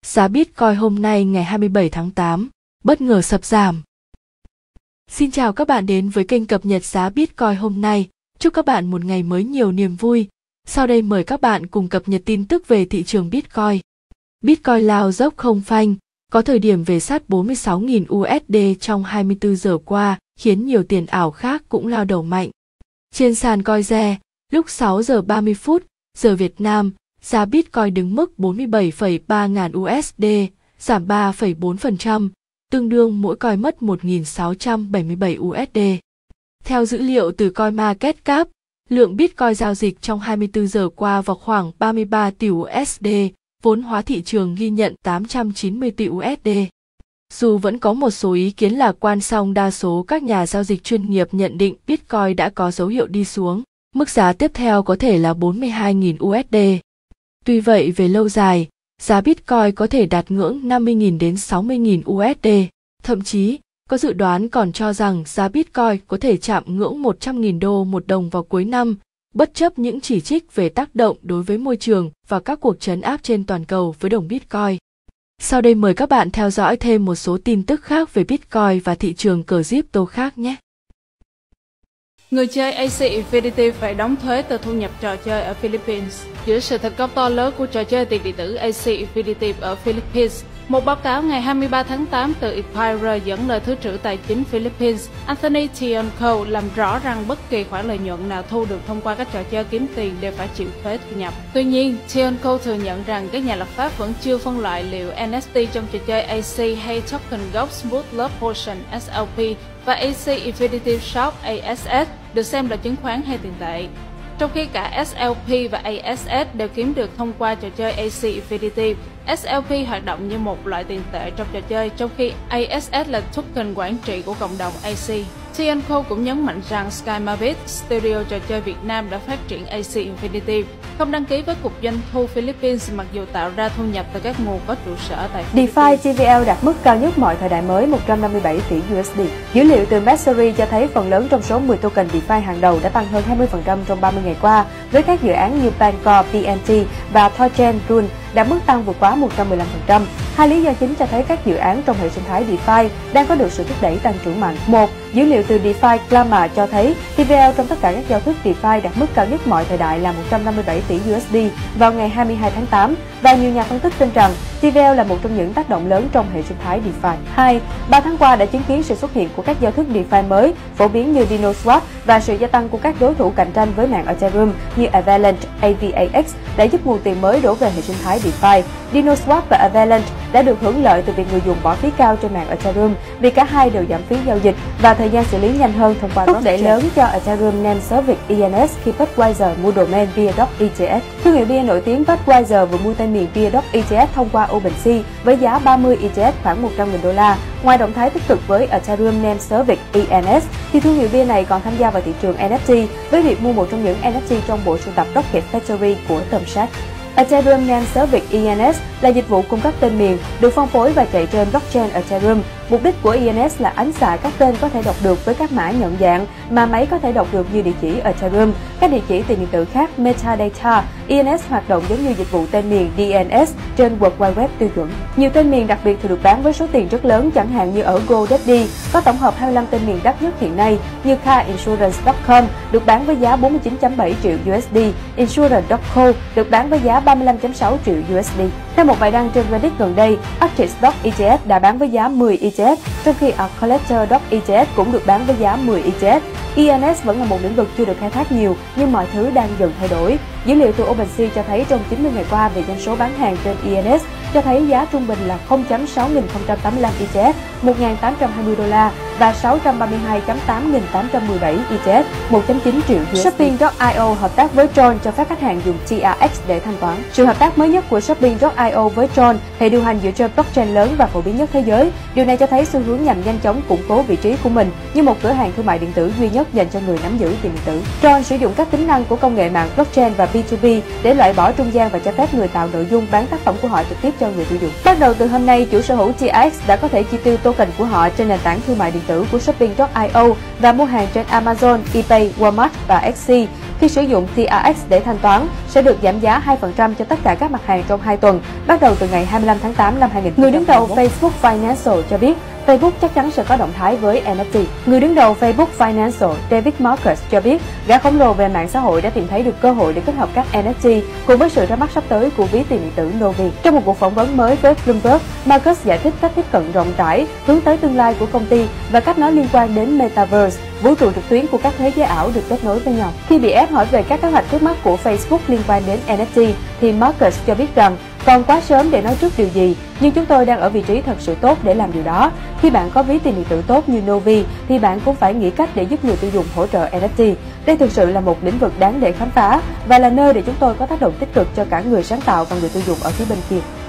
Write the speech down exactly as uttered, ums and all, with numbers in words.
Giá Bitcoin hôm nay ngày hai mươi bảy tháng tám, bất ngờ sập giảm. Xin chào các bạn đến với kênh cập nhật giá Bitcoin hôm nay. Chúc các bạn một ngày mới nhiều niềm vui. Sau đây mời các bạn cùng cập nhật tin tức về thị trường Bitcoin. Bitcoin lao dốc không phanh, có thời điểm về sát bốn mươi sáu nghìn u ét đê trong hai mươi tư giờ qua, khiến nhiều tiền ảo khác cũng lao đầu mạnh. Trên sàn Coinze, lúc sáu giờ ba mươi phút, giờ Việt Nam, giá Bitcoin đứng mức bốn mươi bảy phẩy ba ngàn u ét đê, giảm ba phẩy bốn phần trăm, tương đương mỗi coin mất một nghìn sáu trăm bảy mươi bảy u ét đê. Theo dữ liệu từ CoinMarketCap, lượng Bitcoin giao dịch trong hai mươi tư giờ qua vào khoảng ba mươi ba tỷ u ét đê, vốn hóa thị trường ghi nhận tám trăm chín mươi tỷ u ét đê. Dù vẫn có một số ý kiến lạc quan, song đa số các nhà giao dịch chuyên nghiệp nhận định Bitcoin đã có dấu hiệu đi xuống, mức giá tiếp theo có thể là bốn mươi hai nghìn u ét đê. Tuy vậy về lâu dài, giá Bitcoin có thể đạt ngưỡng năm mươi nghìn đến sáu mươi nghìn u ét đê, thậm chí có dự đoán còn cho rằng giá Bitcoin có thể chạm ngưỡng một trăm nghìn đô một đồng vào cuối năm, bất chấp những chỉ trích về tác động đối với môi trường và các cuộc trấn áp trên toàn cầu với đồng Bitcoin. Sau đây mời các bạn theo dõi thêm một số tin tức khác về Bitcoin và thị trường crypto khác nhé. Người chơi a xê Infinity phải đóng thuế từ thu nhập trò chơi ở Philippines. Giữa sự thành công to lớn của trò chơi tiền điện tử a xê Infinity ở Philippines, một báo cáo ngày hai mươi ba tháng tám từ Empire dẫn lời Thứ trưởng Tài chính Philippines Anthony Tiongco làm rõ rằng bất kỳ khoản lợi nhuận nào thu được thông qua các trò chơi kiếm tiền đều phải chịu thuế thu nhập. Tuy nhiên, Tiongco thừa nhận rằng các nhà lập pháp vẫn chưa phân loại liệu en ép tê trong trò chơi a xê hay token Gold Smooth Love Potion ét lờ pê và a xê Infinity Shop a ét ét được xem là chứng khoán hay tiền tệ. Trong khi cả ét lờ pê và a ét ét đều kiếm được thông qua trò chơi a xê Infinity, ét lờ pê hoạt động như một loại tiền tệ trong trò chơi, trong khi a ét ét là token quản trị của cộng đồng a xê. Tiongco cũng nhấn mạnh rằng Skymarbit, studio trò chơi Việt Nam đã phát triển a xê Infinity, không đăng ký với Cục Doanh thu Philippines mặc dù tạo ra thu nhập từ các nguồn có trụ sở tại Philippines. DeFi tê vê lờ đạt mức cao nhất mọi thời đại mới một trăm năm mươi bảy tỷ u ét đê. Dữ liệu từ Messari cho thấy phần lớn trong số mười token DeFi hàng đầu đã tăng hơn hai mươi phần trăm trong ba mươi ngày qua, với các dự án như Bancor, pê en tê và Thorchain Rune đạt mức tăng vượt quá một trăm mười lăm phần trăm. Hai lý do chính cho thấy các dự án trong hệ sinh thái DeFi đang có được sự thúc đẩy tăng trưởng mạnh. Một, dữ liệu từ DeFi Clama cho thấy tê vê lờ trong tất cả các giao thức DeFi đạt mức cao nhất mọi thời đại là một trăm năm mươi bảy tỷ u ét đê vào ngày hai mươi hai tháng tám, và nhiều nhà phân tích tin rằng tê vê lờ là một trong những tác động lớn trong hệ sinh thái DeFi. Hai, ba tháng qua đã chứng kiến sự xuất hiện của các giao thức DeFi mới phổ biến như DinoSwap và sự gia tăng của các đối thủ cạnh tranh với mạng Ethereum như Avalanche, a vê a ích đã giúp nguồn tiền mới đổ về hệ sinh thái DeFi. DinoSwap và Avalanche đã được hưởng lợi từ việc người dùng bỏ phí cao trên mạng Ethereum vì cả hai đều giảm phí giao dịch và thời gian xử lý nhanh hơn thông qua thúc đẩy lớn cho Ethereum Name Service e en ét khi Budweiser mua domain Beardock e tê ét. Thương hiệu bia nổi tiếng Budweiser vừa mua tên miền Beardock e tê ét thông qua OpenSea với giá ba mươi e tê ét khoảng một trăm nghìn đô la. Ngoài động thái tích cực với Ethereum Name Service e en ét, thì thương hiệu bia này còn tham gia vào thị trường en ép tê với việc mua một trong những en ép tê trong bộ sưu tập Rocket Factory của Thumbtack. Ethereum Name Service e en ét là dịch vụ cung cấp tên miền, được phân phối và chạy trên blockchain Ethereum. Mục đích của e en ét là ánh xạ các tên có thể đọc được với các mã nhận dạng mà máy có thể đọc được như địa chỉ Ethereum, các địa chỉ tiền điện tử khác metadata. e en ét hoạt động giống như dịch vụ tên miền đê en ét trên World Wide Web tiêu chuẩn. Nhiều tên miền đặc biệt thường được bán với số tiền rất lớn, chẳng hạn như ở GoDaddy có tổng hợp hai mươi lăm tên miền đắt nhất hiện nay, như car insurance chấm com được bán với giá bốn mươi chín phẩy bảy triệu u ét đê, insurance chấm co được bán với giá ba mươi lăm phẩy sáu triệu u ét đê. Theo một bài đăng trên Reddit gần đây, Artist chấm e tê ét đã bán với giá mười e tê ét, trong khi Collector chấm e tê ét cũng được bán với giá mười e tê ét. e en ét vẫn là một lĩnh vực chưa được khai thác nhiều, nhưng mọi thứ đang dần thay đổi. Dữ liệu từ OpenSea cho thấy trong chín mươi ngày qua về doanh số bán hàng trên e en ét cho thấy giá trung bình là không phẩy sáu nghìn không trăm tám mươi lăm e tê ét, một nghìn tám trăm hai mươi đô la và sáu trăm ba mươi hai phẩy tám nghìn tám trăm mười bảy e tê ét, một phẩy chín triệu u ét đê. Shopping chấm i o hợp tác với Tron cho phép khách hàng dùng tê rờ ích để thanh toán. Sự hợp tác mới nhất của Shopping chấm i o với Tron, hệ điều hành dựa trên blockchain lớn và phổ biến nhất thế giới. Điều này cho thấy xu hướng nhằm nhanh chóng củng cố vị trí của mình như một cửa hàng thương mại điện tử duy nhất dành cho người nắm giữ tiền điện tử. Tron sử dụng các tính năng của công nghệ mạng blockchain và bê hai bê để loại bỏ trung gian và cho phép người tạo nội dung bán tác phẩm của họ trực tiếp cho người tiêu dùng. Bắt đầu từ hôm nay, chủ sở hữu tê rờ ích đã có thể chi tiêu token của họ trên nền tảng thương mại điện tử của shopping chấm i o và mua hàng trên Amazon, eBay, Walmart và Etsy. Khi sử dụng tê rờ ích để thanh toán, sẽ được giảm giá hai phần trăm cho tất cả các mặt hàng trong hai tuần, bắt đầu từ ngày hai mươi lăm tháng tám năm hai nghìn không trăm hai mươi mốt. Người đứng đầu Facebook Financial cho biết, Facebook chắc chắn sẽ có động thái với en ép tê. Người đứng đầu Facebook Financial, David Marcus cho biết, gã khổng lồ về mạng xã hội đã tìm thấy được cơ hội để kết hợp các en ép tê cùng với sự ra mắt sắp tới của ví tiền điện tử Novi. Trong một cuộc phỏng vấn mới với Bloomberg, Marcus giải thích cách tiếp cận rộng rãi, hướng tới tương lai của công ty và cách nó liên quan đến Metaverse, vũ trụ trực tuyến của các thế giới ảo được kết nối với nhau. Khi bị ép hỏi về các kế hoạch trước mắt của Facebook liên quan đến en ép tê, thì Marcus cho biết rằng còn quá sớm để nói trước điều gì, nhưng chúng tôi đang ở vị trí thật sự tốt để làm điều đó. Khi bạn có ví tiền điện tử tốt như Novi, thì bạn cũng phải nghĩ cách để giúp người tiêu dùng hỗ trợ en ép tê. Đây thực sự là một lĩnh vực đáng để khám phá và là nơi để chúng tôi có tác động tích cực cho cả người sáng tạo và người tiêu dùng ở phía bên kia.